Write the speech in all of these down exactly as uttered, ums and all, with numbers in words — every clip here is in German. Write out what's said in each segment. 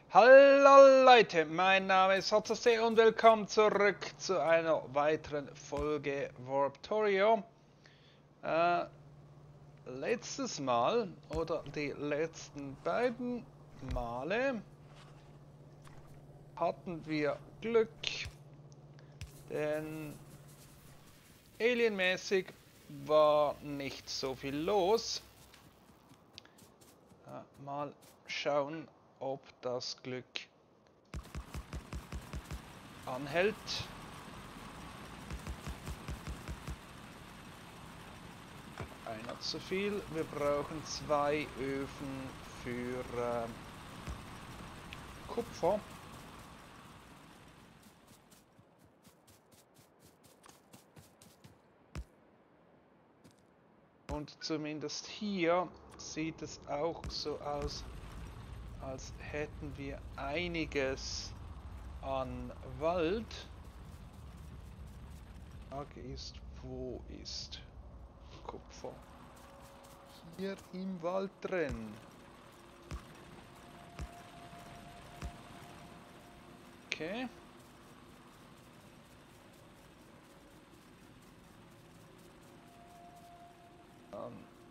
Hallo Leute, mein Name ist Hotzase und willkommen zurück zu einer weiteren Folge Warptorio. Äh, letztes Mal, oder die letzten beiden Male, hatten wir Glück, denn alienmäßig war nicht so viel los. Äh, mal schauen, ob das Glück anhält. Einer zu viel. Wir brauchen zwei Öfen für äh, Kupfer. Und zumindest hier sieht es auch so aus, als hätten wir einiges an Wald. Die Frage ist, wo ist Kupfer? Hier im Wald drin. Okay. Dann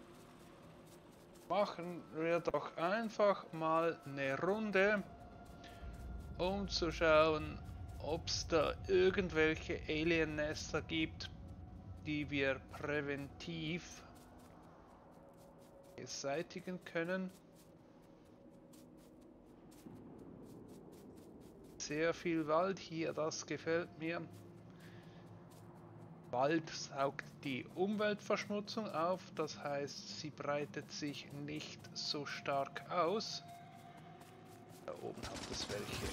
machen wir doch einfach mal eine Runde, um zu schauen, ob es da irgendwelche Alien-Nester gibt, die wir präventiv beseitigen können. Sehr viel Wald hier, das gefällt mir. Wald saugt die Umweltverschmutzung auf, das heißt, sie breitet sich nicht so stark aus. Da oben hat es welche.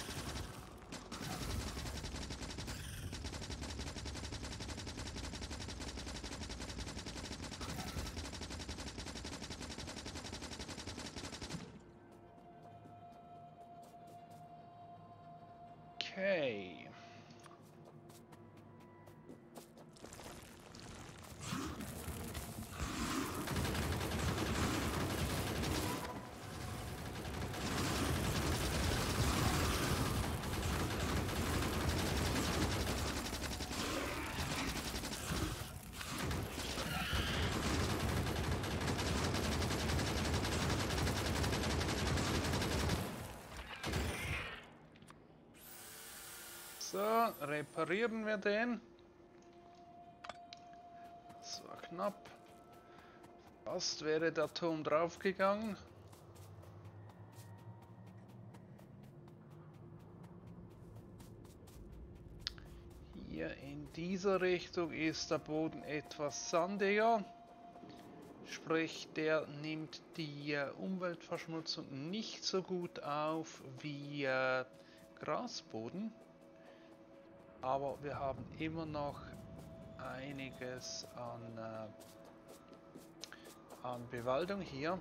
Okay. So, reparieren wir den. Das war knapp. Fast wäre der Turm draufgegangen. Hier in dieser Richtung ist der Boden etwas sandiger. Sprich, der nimmt die äh, Umweltverschmutzung nicht so gut auf wie äh, Grasboden. Aber wir haben immer noch einiges an, äh, an Bewaldung hier.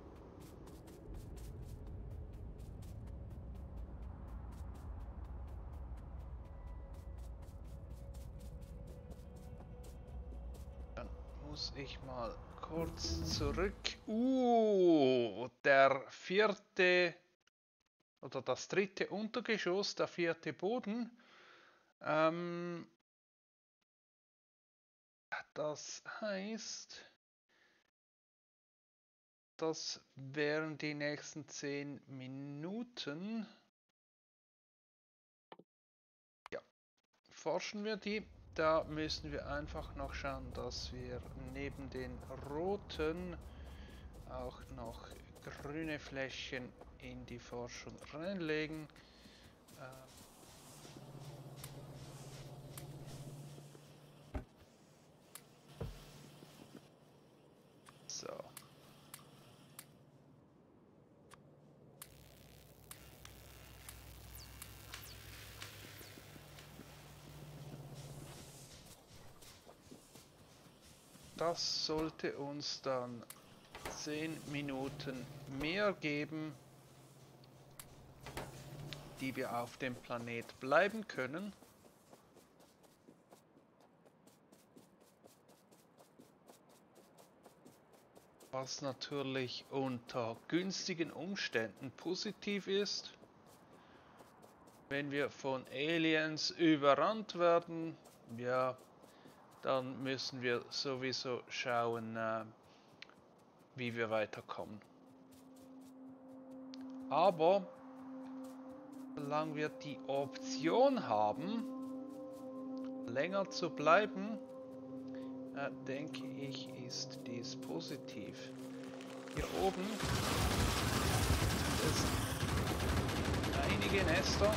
Dann muss ich mal kurz zurück. Uh, der vierte oder das dritte Untergeschoss, der vierte Boden. Ähm, das heißt, das wären die nächsten zehn Minuten. Ja, forschen wir die. Da müssen wir einfach noch schauen, dass wir neben den roten auch noch grüne Fläschchen in die Forschung reinlegen. Äh, so. Das sollte uns dann zehn Minuten mehr geben, die wir auf dem Planet bleiben können. Was natürlich unter günstigen Umständen positiv ist. Wenn wir von Aliens überrannt werden, ja, dann müssen wir sowieso schauen, äh, wie wir weiterkommen. Aber solange wir die Option haben, länger zu bleiben, äh, denke ich, ist dies positiv. Hier oben sind einige Nester.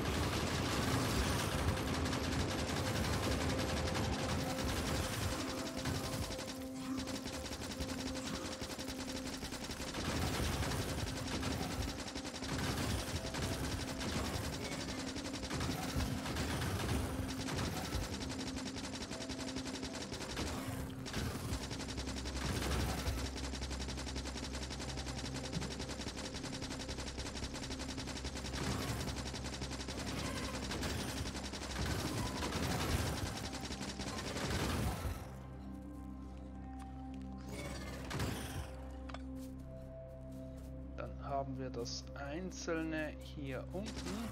Haben wir das einzelne hier unten.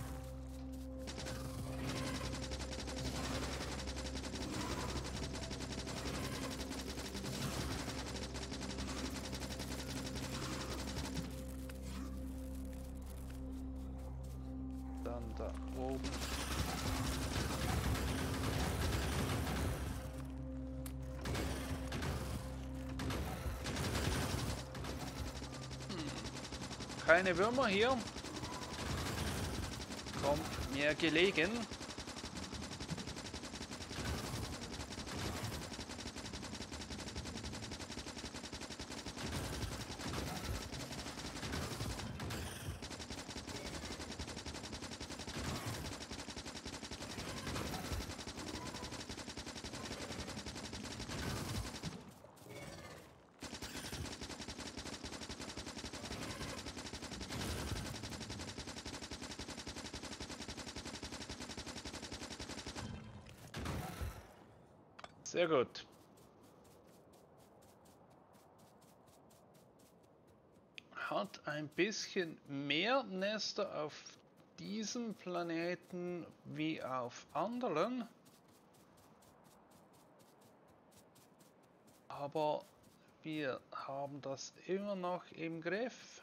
Dann da oben. Keine Würmer hier. Kommt mir gelegen. Sehr gut. Hat ein bisschen mehr Nester auf diesem Planeten wie auf anderen. Aber wir haben das immer noch im Griff.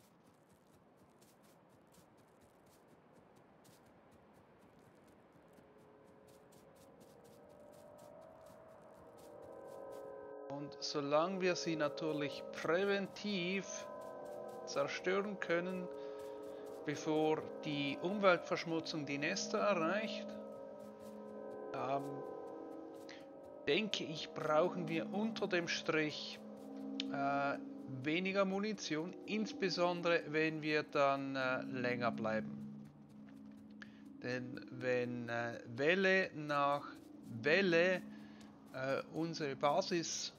Und solange wir sie natürlich präventiv zerstören können, bevor die Umweltverschmutzung die Nester erreicht, ähm, denke ich, brauchen wir unter dem Strich äh, weniger Munition, insbesondere wenn wir dann äh, länger bleiben. Denn wenn äh, Welle nach Welle äh, unsere Basis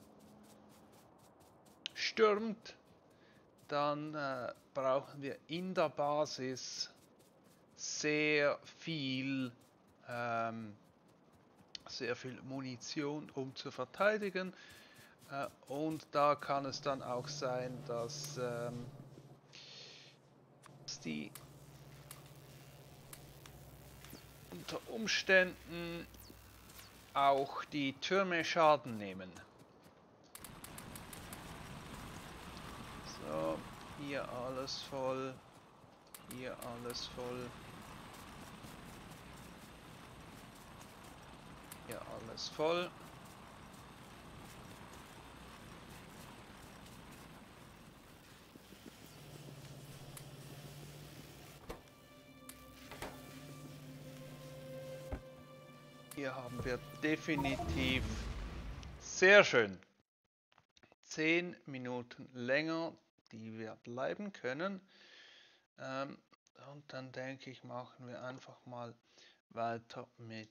stürmt, dann äh, brauchen wir in der Basis sehr viel, ähm, sehr viel Munition, um zu verteidigen. Äh, und da kann es dann auch sein, dass, ähm, dass die unter Umständen auch die Türme Schaden nehmen. So, hier alles voll, hier alles voll, hier alles voll. Hier haben wir definitiv sehr schön zehn Minuten länger, die wir bleiben können. Ähm, und dann denke ich, machen wir einfach mal weiter mit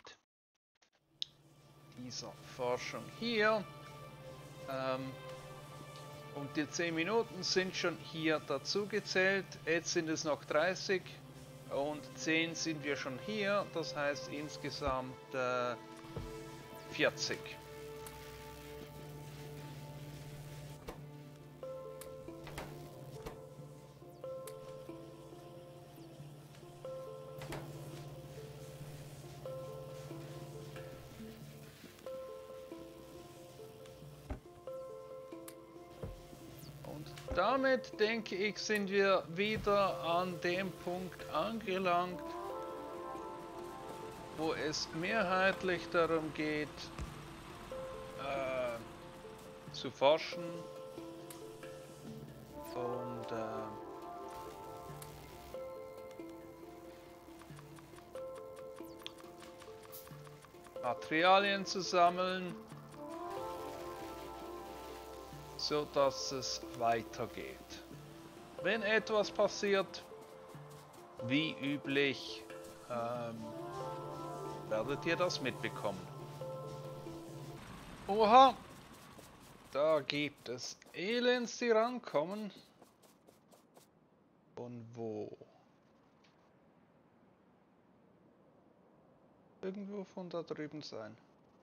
dieser Forschung hier. Ähm, und die zehn Minuten sind schon hier dazu gezählt. Jetzt sind es noch dreißig. Und zehn sind wir schon hier, das heißt insgesamt äh, vierzig. damit denke ich, sind wir wieder an dem Punkt angelangt, wo es mehrheitlich darum geht, äh, zu forschen und äh, Materialien zu sammeln, so dass es weitergeht. Wenn etwas passiert, wie üblich, ähm, werdet ihr das mitbekommen. Oha, da gibt es Aliens, die rankommen. Von wo? Irgendwo von da drüben sein.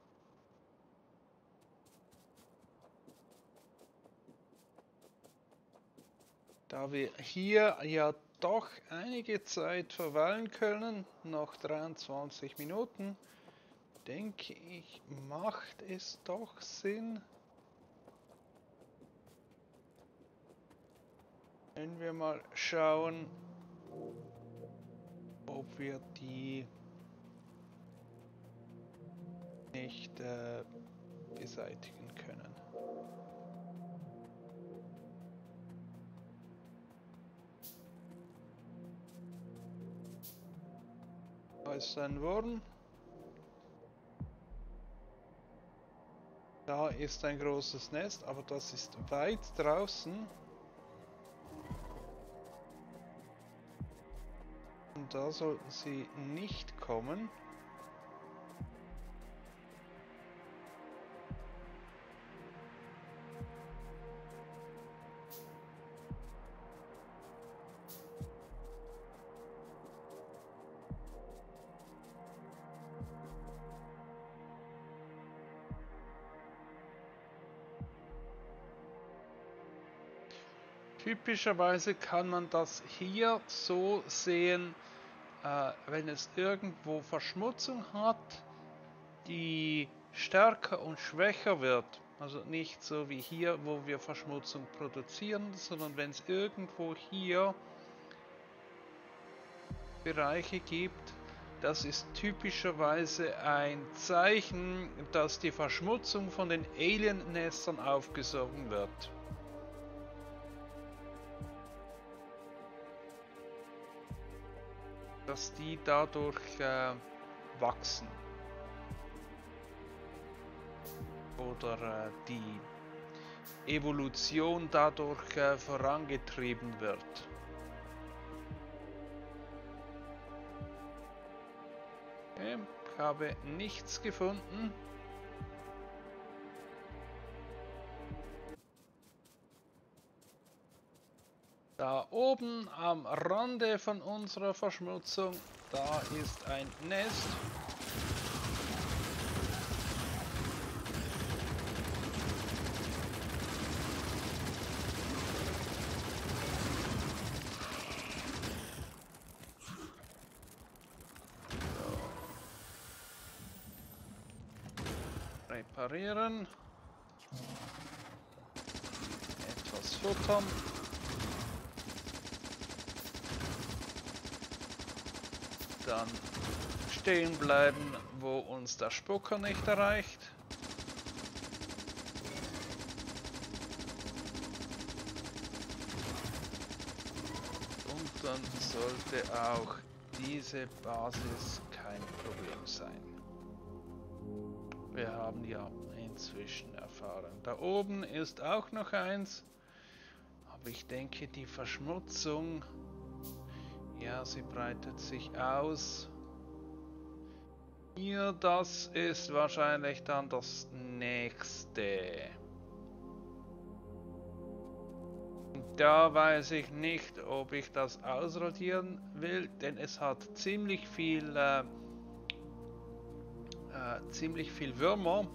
Da wir hier ja doch einige Zeit verweilen können, noch dreiundzwanzig Minuten, denke ich, macht es doch Sinn, wenn wir mal schauen, ob wir die nicht äh, beseitigen können. Da ist ein Wurm. Da ist ein großes Nest, aber das ist weit draußen. Und da sollten sie nicht kommen. Typischerweise kann man das hier so sehen, äh, wenn es irgendwo Verschmutzung hat, die stärker und schwächer wird. Also nicht so wie hier, wo wir Verschmutzung produzieren, sondern wenn es irgendwo hier Bereiche gibt, das ist typischerweise ein Zeichen, dass die Verschmutzung von den Alien-Nestern aufgesogen wird. Dass die dadurch äh, wachsen oder äh, die Evolution dadurch äh, vorangetrieben wird. Okay, ich habe nichts gefunden. Da oben am Rande von unserer Verschmutzung, da ist ein Nest. So. Reparieren. Etwas futtern. Dann stehen bleiben, wo uns der Spucker nicht erreicht. Und dann sollte auch diese Basis kein Problem sein. Wir haben ja inzwischen erfahren. Da oben ist auch noch eins, aber ich denke, die Verschmutzung, ja, sie breitet sich aus. Hier, das ist wahrscheinlich dann das nächste. Da weiß ich nicht, ob ich das ausradieren will, denn es hat ziemlich viel, äh, äh, ziemlich viel Würmer,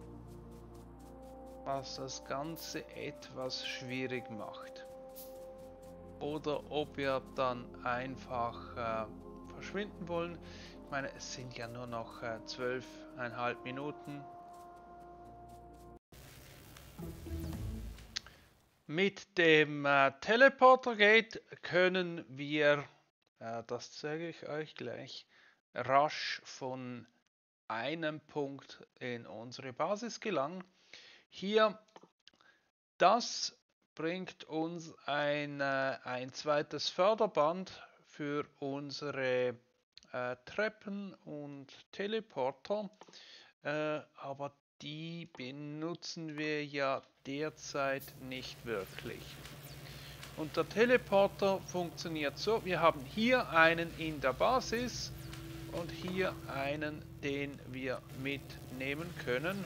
was das Ganze etwas schwierig macht. Oder ob wir dann einfach äh, verschwinden wollen. Ich meine, es sind ja nur noch äh, zwölfeinhalb Minuten. mit dem äh, Teleporter geht, können wir, äh, das zeige ich euch gleich, rasch von einem Punkt in unsere Basis gelangen. Hier, das bringt uns ein, äh, ein zweites Förderband für unsere äh, Treppen und Teleporter, äh, aber die benutzen wir ja derzeit nicht wirklich. Und der Teleporter funktioniert so, wir haben hier einen in der Basis und hier einen, den wir mitnehmen können.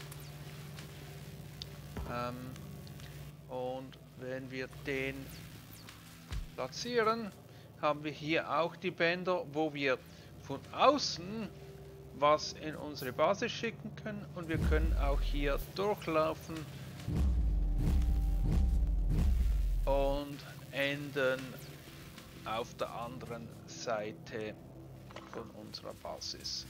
Ähm, und wenn wir den platzieren, haben wir hier auch die Bänder, wo wir von außen was in unsere Basis schicken können, und wir können auch hier durchlaufen und enden auf der anderen Seite von unserer Basis.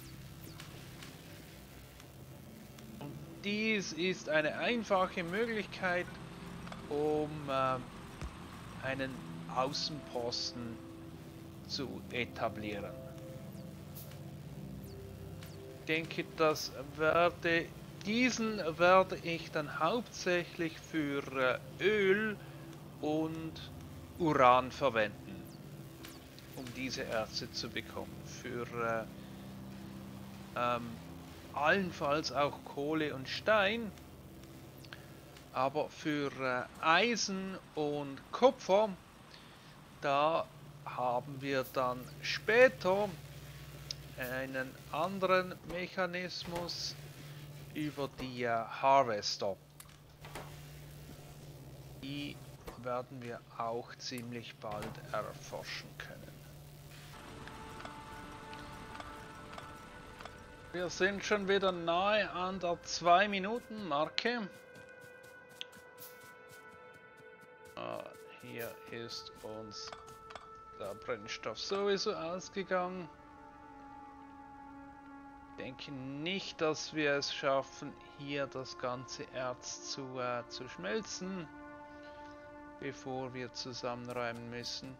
Und dies ist eine einfache Möglichkeit, um äh, einen Außenposten zu etablieren. Ich denke, das werde, diesen werde ich dann hauptsächlich für äh, Öl und Uran verwenden, um diese Erze zu bekommen. Für äh, ähm, allenfalls auch Kohle und Stein, aber für äh, Eisen und Kupfer, da haben wir dann später einen anderen Mechanismus über die äh, Harvester. Die werden wir auch ziemlich bald erforschen können. Wir sind schon wieder nahe an der zwei Minuten Marke. Ah, hier ist uns der Brennstoff sowieso ausgegangen. Ich denke nicht, dass wir es schaffen, hier das ganze Erz zu, äh, zu schmelzen, bevor wir zusammenräumen müssen.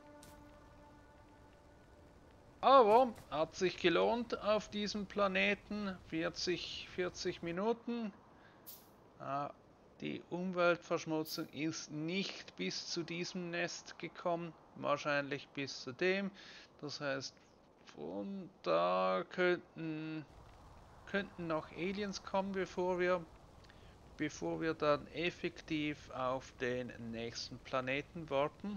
Aber hat sich gelohnt auf diesem Planeten. vierzig, vierzig Minuten. Äh, die Umweltverschmutzung ist nicht bis zu diesem Nest gekommen, wahrscheinlich bis zu dem. Das heißt, von da könnten könnten noch Aliens kommen, bevor wir, bevor wir dann effektiv auf den nächsten Planeten warten.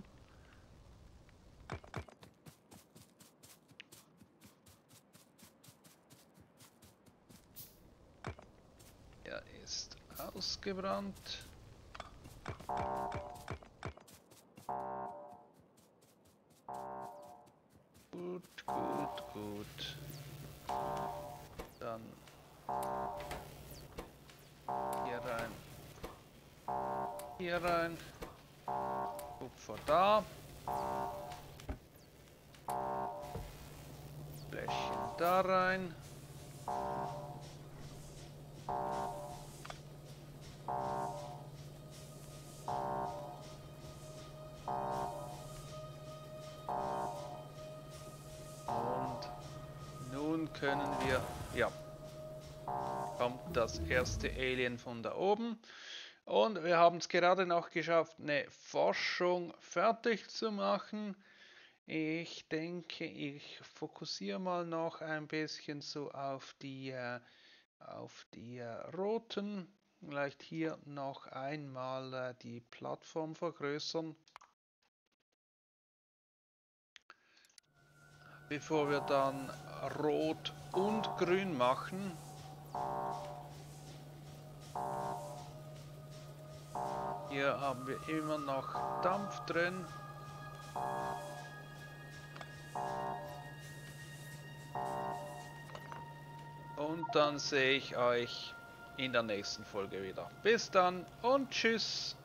Er ist ausgebrannt. Gut, gut, gut. Dann hier rein. Hier rein. Kupfer da. Fläschchen da rein. Und nun können wir, ja, kommt das erste Alien von da oben. Und wir haben es gerade noch geschafft, eine Forschung fertig zu machen. Ich denke, ich fokussiere mal noch ein bisschen so auf die, äh, auf die äh, roten. Vielleicht hier noch einmal äh, die Plattform vergrößern, bevor wir dann rot und grün machen. Hier haben wir immer noch Dampf drin. Und dann sehe ich euch in der nächsten Folge wieder. Bis dann und tschüss.